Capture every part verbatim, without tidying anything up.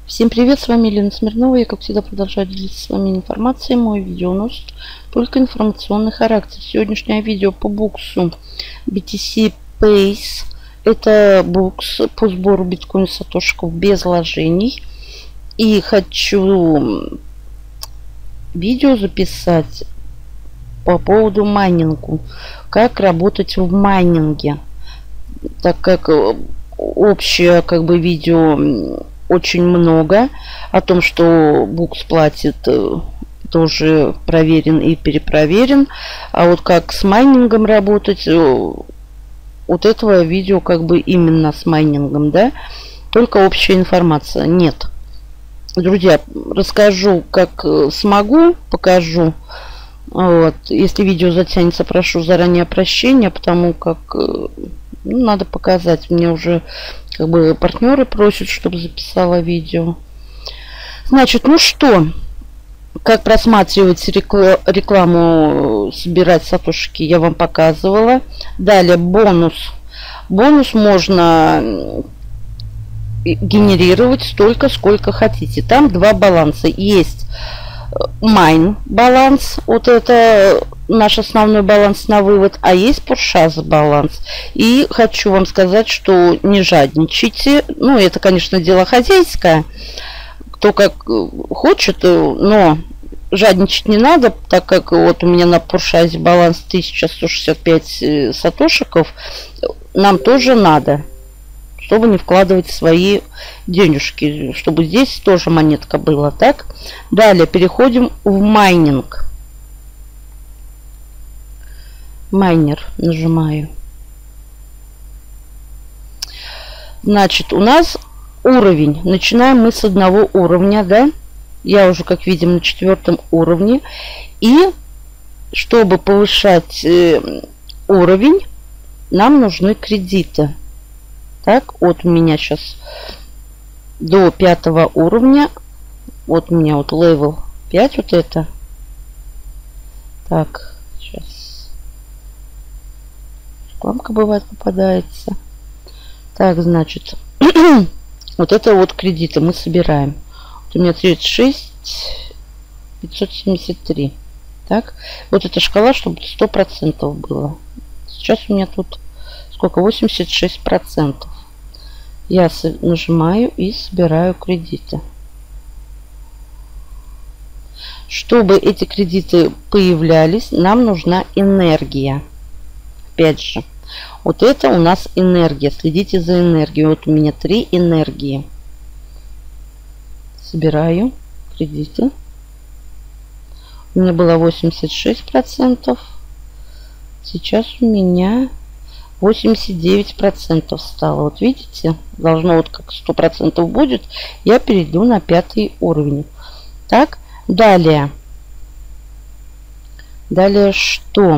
Всем привет, с вами Елена Смирнова. Я, как всегда, продолжаю делиться с вами информацией. Мой видео носит только информационный характер. Сегодняшнее видео по буксу би ти си Pace. Это букс по сбору биткоин сатошиков без вложений. И хочу видео записать по поводу майнингу. Как работать в майнинге. Так как общее как бы видео очень много о том, что букс платит, тоже проверен и перепроверен. А вот как с майнингом работать, вот этого видео как бы именно с майнингом, да, только общая информация. Нет. Друзья, расскажу, как смогу, покажу. Вот. Если видео затянется, прошу заранее прощения, потому как ну, надо показать. Мне уже как бы партнеры просят, чтобы записала видео. Значит, ну что, как просматривать рекла рекламу, собирать сатошики, я вам показывала. Далее бонус. Бонус можно генерировать столько, сколько хотите. Там два баланса. Есть майн баланс, вот это наш основной баланс на вывод, а есть Purchase баланс. И хочу вам сказать, что не жадничайте. Ну, это, конечно, дело хозяйское. Кто как хочет, но жадничать не надо, так как вот у меня на Purchase баланс тысяча сто шестьдесят пять сатошиков. Нам тоже надо, чтобы не вкладывать свои денежки, чтобы здесь тоже монетка была, так? Далее переходим в майнинг. Майнер нажимаю. Значит, у нас уровень. Начинаем мы с одного уровня, да? Я уже, как видим, на четвертом уровне. И чтобы повышать э, уровень, нам нужны кредиты. Так, вот у меня сейчас до пятого уровня. Вот у меня вот левел пять, вот это. Так, сейчас. Рекламка бывает попадается. Так, значит, вот это вот кредиты мы собираем. Вот у меня тридцать шесть пятьсот семьдесят три. Так, вот эта шкала, чтобы сто процентов было. Сейчас у меня тут сколько? восемьдесят шесть процентов. Я нажимаю и собираю кредиты. Чтобы эти кредиты появлялись, нам нужна энергия. Опять же, вот это у нас энергия. Следите за энергией. Вот у меня три энергии. Собираю кредиты. У меня было восемьдесят шесть процентов. Сейчас у меня восемьдесят девять процентов стало. Вот видите, должно вот как сто процентов будет. Я перейду на пятый уровень. Так, далее. Далее что?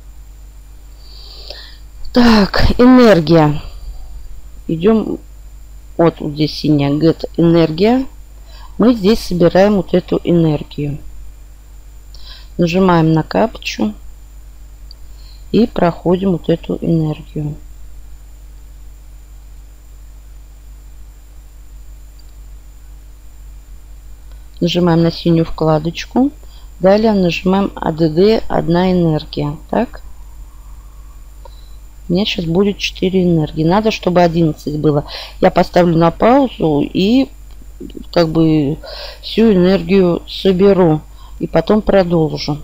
Так, энергия. Идем. Вот, вот здесь синяя. Get энергия. Мы здесь собираем вот эту энергию. Нажимаем на капчу. И проходим вот эту энергию. Нажимаем на синюю вкладочку. Далее нажимаем эй ди ди одна энергия. Так. У меня сейчас будет четыре энергии. Надо, чтобы одиннадцать было. Я поставлю на паузу и как бы всю энергию соберу. И потом продолжу.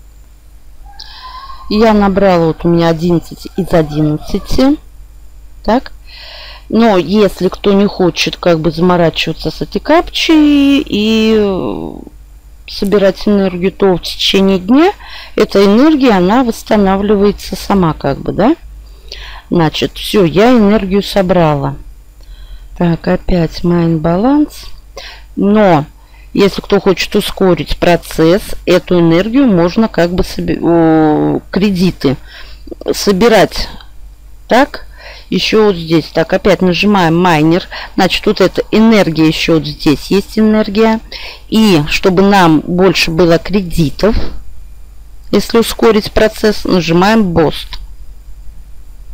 Я набрала, вот у меня одиннадцать из одиннадцати. Так. Но если кто не хочет как бы заморачиваться с этой капчей и собирать энергию, то в течение дня эта энергия, она восстанавливается сама как бы, да. Значит, все, я энергию собрала. Так, опять майн баланс. Но если кто хочет ускорить процесс, эту энергию можно как бы о, кредиты собирать. Так, еще вот здесь. Так, опять нажимаем майнер. Значит, вот эта энергия еще вот здесь есть энергия. И чтобы нам больше было кредитов, если ускорить процесс, нажимаем Boost.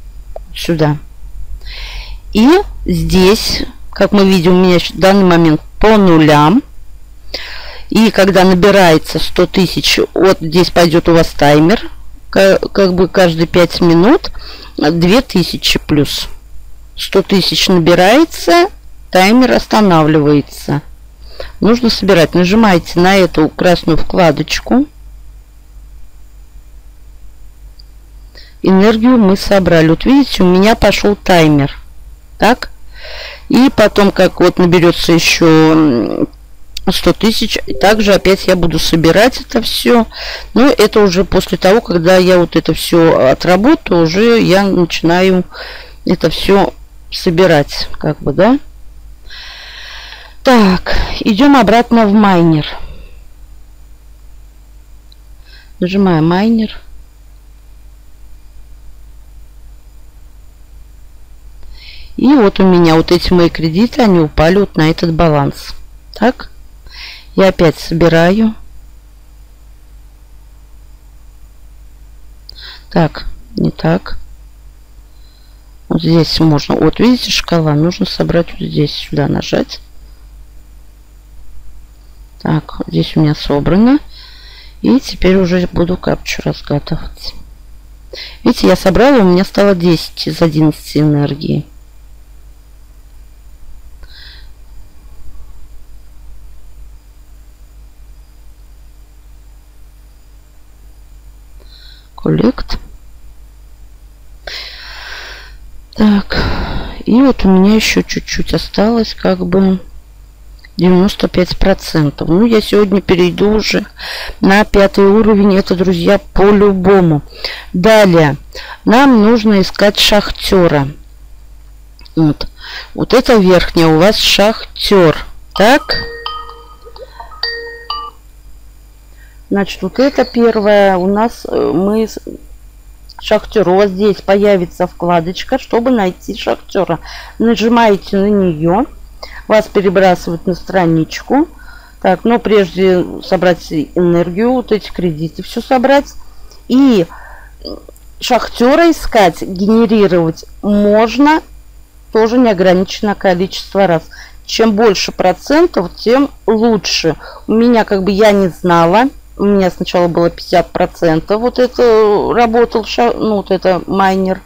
Сюда. И здесь, как мы видим, у меня в данный момент по нулям. И когда набирается сто тысяч, вот здесь пойдет у вас таймер, как, как бы каждые пять минут две тысячи плюс. сто тысяч набирается, таймер останавливается. Нужно собирать. Нажимаете на эту красную вкладочку. Энергию мы собрали. Вот видите, у меня пошел таймер. Так. И потом, как вот наберется еще сто тысяч, также опять я буду собирать это все. Но это уже после того, когда я вот это все отработаю, уже я начинаю это все собирать. Как бы, да. Так, идем обратно в майнер. Нажимаем майнер. И вот у меня вот эти мои кредиты, они упали вот на этот баланс. Так, я опять собираю. Так, не так. Вот здесь можно, вот видите, шкала, нужно собрать вот здесь, сюда нажать. Так, здесь у меня собрано. И теперь уже буду капчу разгадывать. Видите, я собрала, у меня стало десять из одиннадцати энергии. Коллект. Так, и вот у меня еще чуть-чуть осталось, как бы девяносто пять процентов. Ну, я сегодня перейду уже на пятый уровень. Это, друзья, по-любому. Далее нам нужно искать шахтера. Вот. Вот это верхняя у вас шахтер. Так. Значит, вот это первое у нас мы шахтер. У вас здесь появится вкладочка, чтобы найти шахтера. Нажимаете на нее. Вас перебрасывают на страничку. Так, но прежде собрать энергию, вот эти кредиты все собрать. И шахтера искать, генерировать можно тоже неограниченное количество раз. Чем больше процентов, тем лучше. У меня, как бы, я не знала. У меня сначала было пятьдесят процентов. Вот это работал, ну, вот это майнер.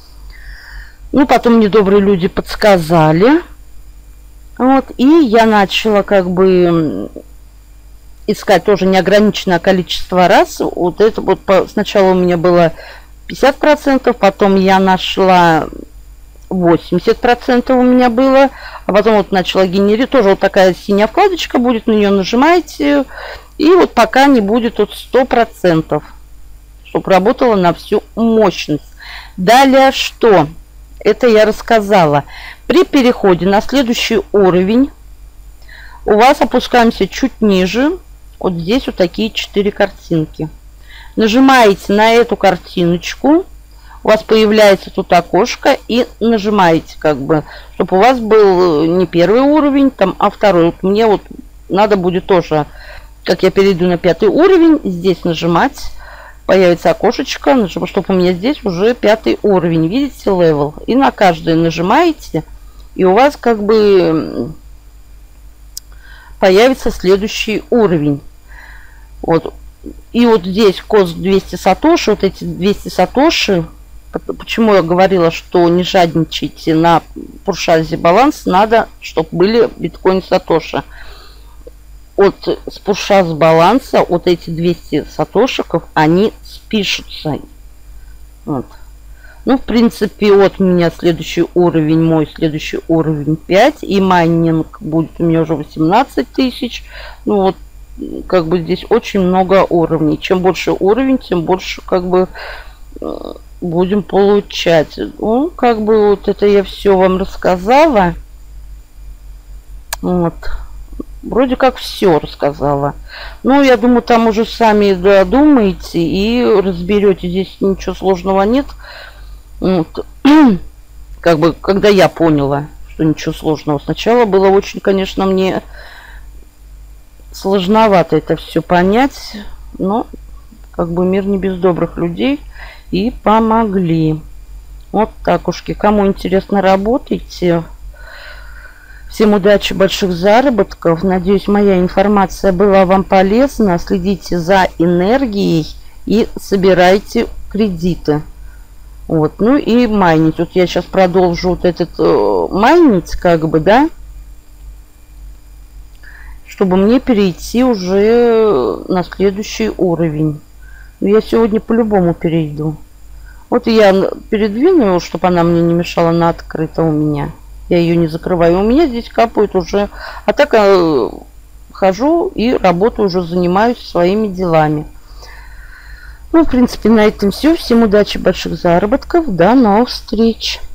Ну, потом мне добрые люди подсказали. Вот, и я начала, как бы, искать тоже неограниченное количество раз. Вот это вот по, сначала у меня было пятьдесят процентов, потом я нашла восемьдесят процентов у меня было, а потом вот начала генерировать. Тоже вот такая синяя вкладочка будет, на нее нажимаете, и вот пока не будет вот сто процентов, чтобы работала на всю мощность. Далее что? Это я рассказала. При переходе на следующий уровень у вас опускаемся чуть ниже. Вот здесь вот такие четыре картинки. Нажимаете на эту картиночку. У вас появляется тут окошко. И нажимаете, как бы, чтобы у вас был не первый уровень, там, а второй. Вот мне вот надо будет тоже, как я перейду на пятый уровень, здесь нажимать. Появится окошечко, чтобы у меня здесь уже пятый уровень. Видите, левел? И на каждый нажимаете. И у вас, как бы, появится следующий уровень. Вот. И вот здесь кост двести сатоши. Вот эти двести сатоши. Почему я говорила, что не жадничайте на Пуршазе баланс. Надо, чтобы были биткоин сатоши. Вот с Пуршаз баланса вот эти двести сатошиков, они спишутся. Вот. Ну, в принципе, вот у меня следующий уровень, мой следующий уровень пять. И майнинг будет у меня уже восемнадцать тысяч. Ну, вот, как бы здесь очень много уровней. Чем больше уровень, тем больше, как бы, будем получать. Ну, как бы, вот это я все вам рассказала. Вот. Вроде как все рассказала. Ну, я думаю, там уже сами додумаете и разберете. Здесь ничего сложного нет. Вот. Как бы, когда я поняла, что ничего сложного. Сначала было очень, конечно, мне сложновато это все понять. Но, как бы, мир не без добрых людей. И помогли. Вот так ушки. Кому интересно, работайте. Всем удачи, больших заработков. Надеюсь, моя информация была вам полезна. Следите за энергией и собирайте кредиты. Вот, ну и майнить. Вот я сейчас продолжу вот этот э, майнить, как бы, да, чтобы мне перейти уже на следующий уровень. Но я сегодня по-любому перейду. Вот я передвину, чтобы она мне не мешала на открыто у меня. Я ее не закрываю. У меня здесь капает уже. А так э, хожу и работаю, уже занимаюсь своими делами. Ну, в принципе, на этом все. Всем удачи, больших заработков. До новых встреч.